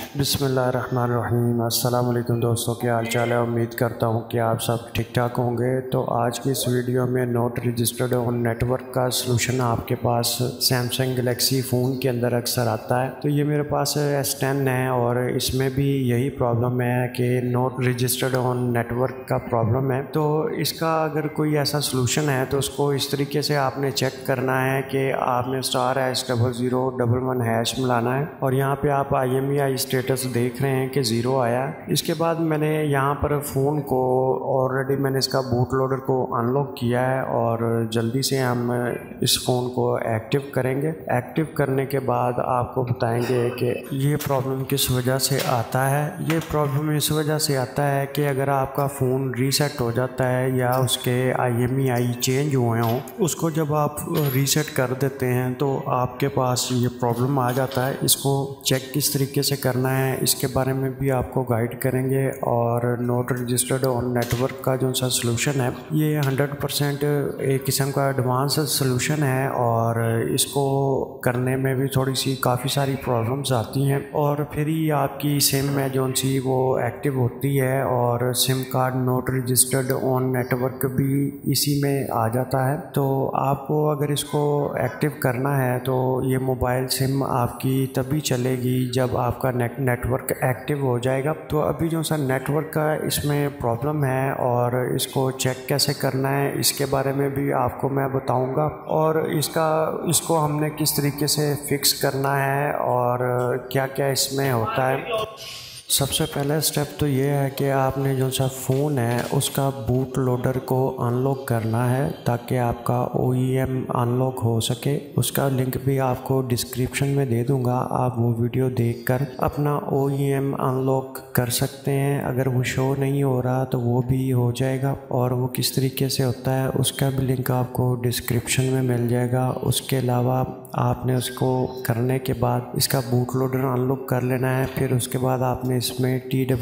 बिस्मिल्लाहिर्रहमानिर्रहीम। अस्सलाम वालेकुम दोस्तों, क्या हाल चाल है। उम्मीद करता हूँ कि आप सब ठीक ठाक होंगे। तो आज की इस वीडियो में नॉट रजिस्टर्ड ऑन नेटवर्क का सलूशन आपके पास सैमसंग गलेक्सी फ़ोन के अंदर अक्सर आता है। तो ये मेरे पास S10 है और इसमें भी यही प्रॉब्लम है कि नॉट रजिस्टर्ड ऑन नेटवर्क का प्रॉब्लम है। तो इसका अगर कोई ऐसा सलूशन है तो उसको इस तरीके से आपने चेक करना है कि आपने ******** मिलाना है और यहाँ पे आप IMEI स्टेटस देख रहे हैं कि 0 आया है। इसके बाद मैंने यहाँ पर फ़ोन को ऑलरेडी मैंने इसका बूट लोडर को अनलॉक किया है और जल्दी से हम इस फ़ोन को एक्टिव करेंगे। एक्टिव करने के बाद आपको बताएंगे कि ये प्रॉब्लम किस वजह से आता है। ये प्रॉब्लम इस वजह से आता है कि अगर आपका फ़ोन रीसेट हो जाता है या उसके IMEI चेंज हुए हों, उसको जब आप रीसेट कर देते हैं तो आपके पास ये प्रॉब्लम आ जाता है। इसको चेक किस तरीके से करना है इसके बारे में भी आपको गाइड करेंगे। और नॉट रजिस्टर्ड ऑन नेटवर्क का जो सा सलूशन है ये 100% एक किस्म का एडवांस सलूशन है और इसको करने में भी थोड़ी सी काफ़ी सारी प्रॉब्लम्स आती हैं और फिर ही आपकी सिम में जो सी वो एक्टिव होती है और SIM card not registered on network भी इसी में आ जाता है। तो आपको अगर इसको एक्टिव करना है तो ये मोबाइल सिम आपकी तभी चलेगी जब आपका नेटवर्क एक्टिव हो जाएगा। तो अभी जो सा नेटवर्क का इसमें प्रॉब्लम है और इसको चेक कैसे करना है इसके बारे में भी आपको मैं बताऊंगा और इसको हमने किस तरीके से फिक्स करना है और क्या क्या इसमें होता है। सबसे पहला स्टेप तो ये है कि आपने जो सा फ़ोन है उसका बूट लोडर को अनलॉक करना है ताकि आपका OEM अनलॉक हो सके। उसका लिंक भी आपको डिस्क्रिप्शन में दे दूंगा, आप वो वीडियो देखकर अपना OEM अनलॉक कर सकते हैं। अगर वो शो नहीं हो रहा तो वो भी हो जाएगा और वो किस तरीके से होता है उसका भी लिंक आपको डिस्क्रिप्शन में मिल जाएगा। उसके अलावा आपने उसको करने के बाद इसका बूट लोडर अनलॉक कर लेना है। फिर उसके बाद आपने इसमें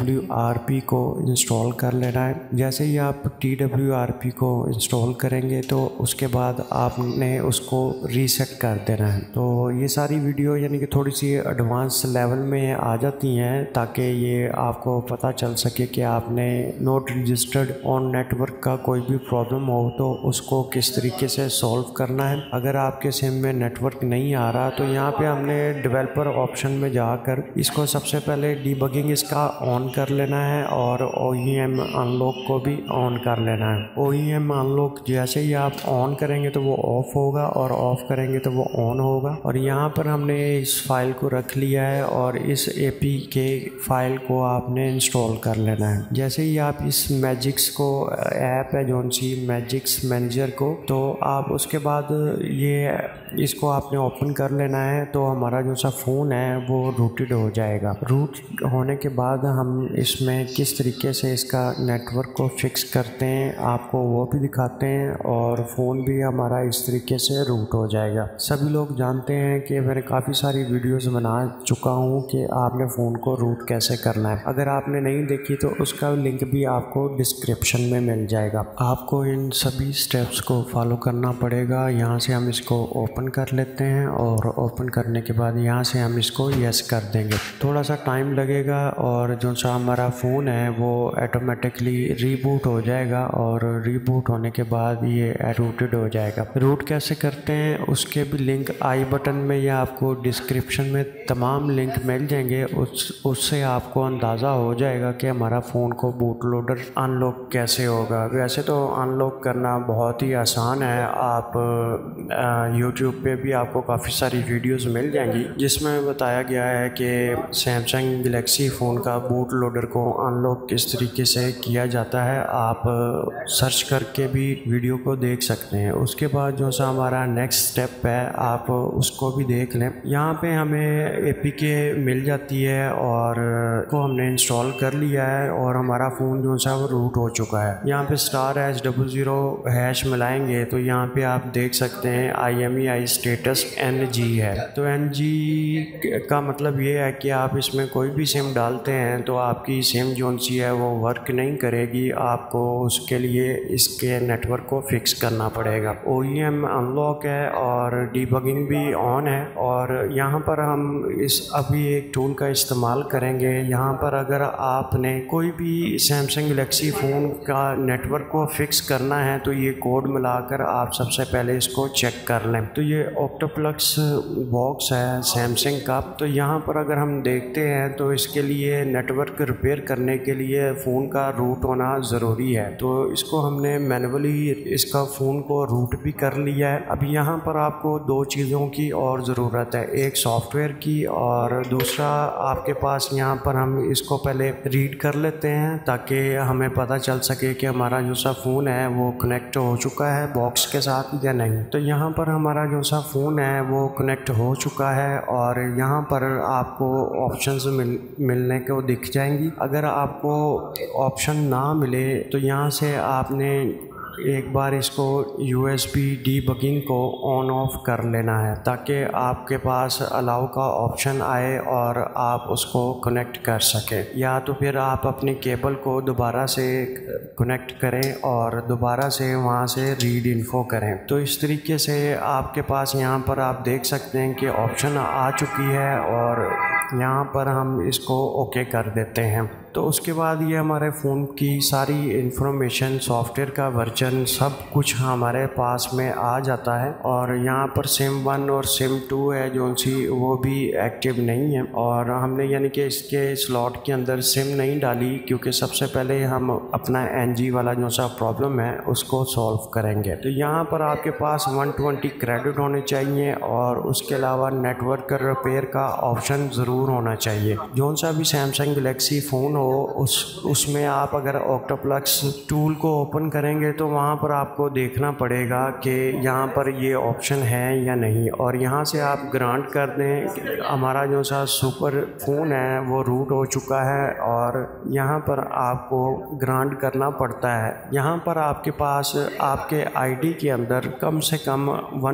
TWRP को इंस्टॉल कर लेना है। जैसे ही आप TWRP को इंस्टॉल करेंगे तो उसके बाद आपने उसको रीसेट कर देना है। तो ये सारी वीडियो यानी कि थोड़ी सी एडवांस लेवल में आ जाती हैं ताकि ये आपको पता चल सके कि आपने नॉट रजिस्टर्ड ऑन नेटवर्क का कोई भी प्रॉब्लम हो तो उसको किस तरीके से सॉल्व करना है। अगर आपके सिम में नेटवर्क नहीं आ रहा तो यहाँ पे हमने डेवलपर ऑप्शन में जाकर इसको सबसे पहले डीबगिंग इसका ऑन कर लेना है और OEM अनलॉक को भी ऑन कर लेना है। OEM अनलॉक जैसे ही आप ऑन करेंगे तो वो ऑफ होगा और ऑफ करेंगे तो वो ऑन होगा। और यहाँ पर हमने इस फाइल को रख लिया है और इस APK फाइल को आपने इंस्टॉल कर लेना है। जैसे ही आप इस मैजिक्स को ऐप है जो सी मैजिक्स मैनेजर को, तो आप उसके बाद ये इसको आपने ओपन कर लेना है तो हमारा जो सा फ़ोन है वो रूटेड हो जाएगा। रूट होने के बाद हम इसमें किस तरीके से इसका नेटवर्क को फिक्स करते हैं आपको वो भी दिखाते हैं और फ़ोन भी हमारा इस तरीके से रूट हो जाएगा। सभी लोग जानते हैं कि मैंने काफ़ी सारी वीडियोस बना चुका हूँ कि आपने फ़ोन को रूट कैसे करना है। अगर आपने नहीं देखी तो उसका लिंक भी आपको डिस्क्रिप्शन में मिल जाएगा। आपको इन सभी स्टेप्स को फॉलो करना पड़ेगा। यहाँ से हम इसको ओपन कर लेते हैं और ओपन करने के बाद यहाँ से हम इसको यस कर देंगे। थोड़ा सा टाइम लगेगा और जो सा हमारा फ़ोन है वो ऑटोमेटिकली रीबूट हो जाएगा और रीबूट होने के बाद ये रूटेड हो जाएगा। रूट कैसे करते हैं उसके भी लिंक आई बटन में या आपको डिस्क्रिप्शन में तमाम लिंक मिल जाएंगे। उससे आपको अंदाज़ा हो जाएगा कि हमारा फ़ोन को बूट लोडर अनलॉक कैसे होगा। वैसे तो अनलॉक करना बहुत ही आसान है। आप YouTube पे भी आपको काफ़ी सारी वीडियोस मिल जाएंगी जिसमें बताया गया है कि सैमसंग गलेक्सी फ़ोन का बूट लोडर को अनलॉक किस तरीके से किया जाता है। आप सर्च करके भी वीडियो को देख सकते हैं। उसके बाद जो सा हमारा नेक्स्ट स्टेप है आप उसको भी देख लें। यहाँ पे हमें APK मिल जाती है और को हमने इंस्टॉल कर लिया है और हमारा फ़ोन जो सा वो रूट हो चुका है। यहाँ पे *#00# मिलाएंगे तो यहाँ पे आप देख सकते हैं IMEI स्टेटस NG है। तो NG का मतलब ये है कि आप इसमें कोई भी सिम डालते हैं तो आपकी सिम जो सी है वो वर्क नहीं करेगी, आपको उसके लिए इसके नेटवर्क को फिक्स करना पड़ेगा। OEM अनलॉक है और डीबगिंग भी ऑन है। और यहाँ पर हम अभी एक टूल का इस्तेमाल करेंगे। यहाँ पर अगर आपने कोई भी सैमसंग गैलेक्सी फ़ोन का नेटवर्क को फिक्स करना है तो ये कोड मिलाकर आप सबसे पहले इसको चेक कर लें। तो ये ऑक्टोप्लक्स बॉक्स है सैमसंग का। तो यहाँ पर अगर हम देखते हैं तो इसके लिए नेटवर्क रिपेयर करने के लिए फ़ोन का रूट होना ज़रूरी है। तो इसको हमने मैनुअली इसका फ़ोन को रूट भी कर लिया है। अभी यहाँ पर आपको दो चीज़ों की और ज़रूरत है, एक सॉफ्टवेयर की और दूसरा आपके पास यहाँ पर हम इसको पहले रीड कर लेते हैं ताकि हमें पता चल सके कि हमारा जो सा फ़ोन है वो कनेक्ट हो चुका है बॉक्स के साथ या नहीं। तो यहाँ पर हमारा जो सा फ़ोन है वो कनेक्ट हो चुका है और यहाँ पर आपको ऑप्शंस मिलने को दिख जाएंगी। अगर आपको ऑप्शन ना मिले तो यहाँ से आपने एक बार इसको USB डीबगिंग को ऑन ऑफ कर लेना है ताकि आपके पास अलाउ का ऑप्शन आए और आप उसको कनेक्ट कर सकें। या तो फिर आप अपने केबल को दोबारा से कनेक्ट करें और दोबारा से वहाँ से रीड इन्फो करें। तो इस तरीके से आपके पास यहाँ पर आप देख सकते हैं कि ऑप्शन आ चुकी है और यहाँ पर हम इसको ओके कर देते हैं। तो उसके बाद ये हमारे फ़ोन की सारी इन्फॉर्मेशन, सॉफ्टवेयर का वर्जन, सब कुछ हमारे पास में आ जाता है। और यहाँ पर सिम 1 और सिम 2 है जो सी वो भी एक्टिव नहीं है और हमने यानी कि इसके स्लॉट के अंदर सिम नहीं डाली क्योंकि सबसे पहले हम अपना NG वाला जो सा प्रॉब्लम है उसको सॉल्व करेंगे। तो यहाँ पर आपके पास 120 क्रेडिट होने चाहिए और उसके अलावा नेटवर्क रिपेयर का ऑप्शन ज़रूर होना चाहिए। जो सा भी सैमसंग गैलेक्सी फ़ोन उसमें आप अगर ऑक्टोप्लक्स टूल को ओपन करेंगे तो वहाँ पर आपको देखना पड़ेगा कि यहाँ पर ये ऑप्शन है या नहीं और यहाँ से आप ग्रांट कर दें। हमारा जो सा सुपर फ़ोन है वो रूट हो चुका है और यहाँ पर आपको ग्रांट करना पड़ता है। यहाँ पर आपके पास आपके ID के अंदर कम से कम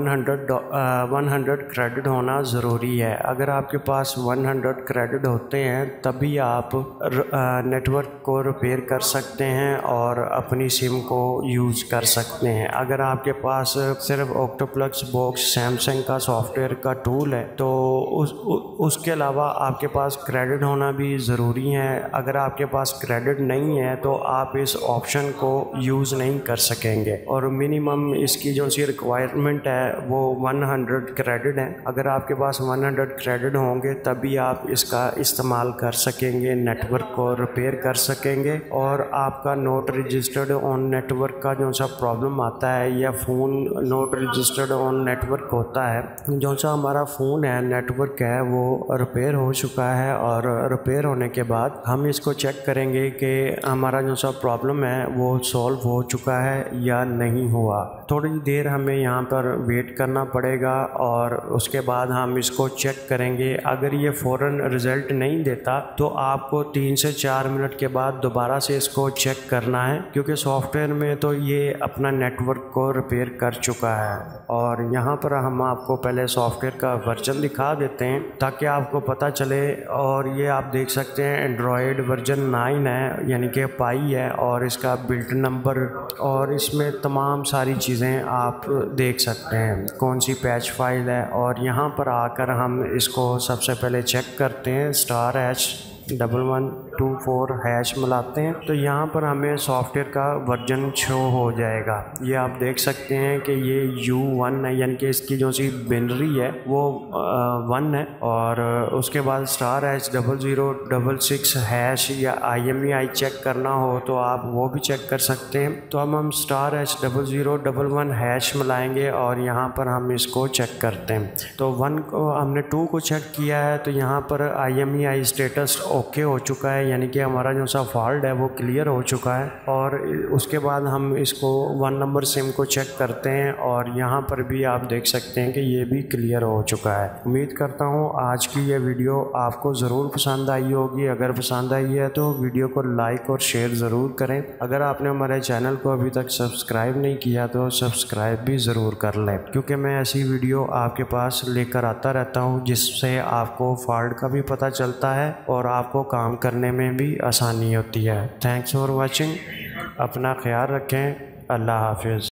100 क्रेडिट होना ज़रूरी है। अगर आपके पास 100 क्रेडिट होते हैं तभी आप नेटवर्क को रिपेयर कर सकते हैं और अपनी सिम को यूज़ कर सकते हैं। अगर आपके पास सिर्फ ऑक्टोप्लक्स बॉक्स सैमसंग का सॉफ्टवेयर का टूल है तो उसके अलावा आपके पास क्रेडिट होना भी ज़रूरी है। अगर आपके पास क्रेडिट नहीं है तो आप इस ऑप्शन को यूज़ नहीं कर सकेंगे और मिनिमम इसकी जो सी रिक्वायरमेंट है वो 100 क्रेडिट है। अगर आपके पास 100 क्रेडिट होंगे तभी आप इसका इस्तेमाल कर सकेंगे, नेटवर्क को रिपेयर कर सकेंगे और आपका नोट रजिस्टर्ड ऑन नेटवर्क का जो सा प्रॉब्लम आता है या phone not registered on network होता है, जो सा हमारा फ़ोन है नेटवर्क है वो रिपेयर हो चुका है और रिपेयर होने के बाद हम इसको चेक करेंगे कि हमारा जो सा प्रॉब्लम है वो सॉल्व हो चुका है या नहीं हुआ। थोड़ी देर हमें यहाँ पर वेट करना पड़ेगा और उसके बाद हम इसको चेक करेंगे। अगर ये फ़ौरन रिज़ल्ट नहीं देता तो आपको 3 से 4 मिनट के बाद दोबारा से इसको चेक करना है क्योंकि सॉफ्टवेयर में तो ये अपना नेटवर्क को रिपेयर कर चुका है। और यहाँ पर हम आपको पहले सॉफ्टवेयर का वर्जन दिखा देते हैं ताकि आपको पता चले। और ये आप देख सकते हैं एंड्रॉयड वर्जन 9 है यानी कि पाई है और इसका बिल्ट नंबर और इसमें तमाम सारी चीज़ें आप देख सकते हैं, कौन सी पैच फाइल है। और यहाँ पर आकर हम इसको सबसे पहले चेक करते हैं, *1124# मिलाते हैं तो यहाँ पर हमें सॉफ्टवेयर का वर्जन शो हो जाएगा। ये आप देख सकते हैं कि ये U1 है यानी कि इसकी जो सी बिनरी है वो 1 है। और उसके बाद *0066# या IMEI चेक करना हो तो आप वो भी चेक कर सकते हैं। तो हम *0011# मिलाएंगे और यहाँ पर हम इसको चेक करते हैं। तो 1 को हमने 2 को चेक किया है तो यहाँ पर IMEI स्टेटस ओके हो चुका है यानी कि हमारा जो सा फॉल्ट है वो क्लियर हो चुका है। और उसके बाद हम इसको 1 नंबर सिम को चेक करते हैं और यहाँ पर भी आप देख सकते हैं कि ये भी क्लियर हो चुका है। उम्मीद करता हूँ आज की ये वीडियो आपको ज़रूर पसंद आई होगी। अगर पसंद आई है तो वीडियो को लाइक और शेयर ज़रूर करें। अगर आपने हमारे चैनल को अभी तक सब्सक्राइब नहीं किया तो सब्सक्राइब भी ज़रूर कर लें क्योंकि मैं ऐसी वीडियो आपके पास लेकर आता रहता हूँ जिससे आपको फॉल्ट का भी पता चलता है और आपको काम करने में भी आसानी होती है। Thanks for watching. अपना ख्याल रखें। अल्लाह हाफिज़।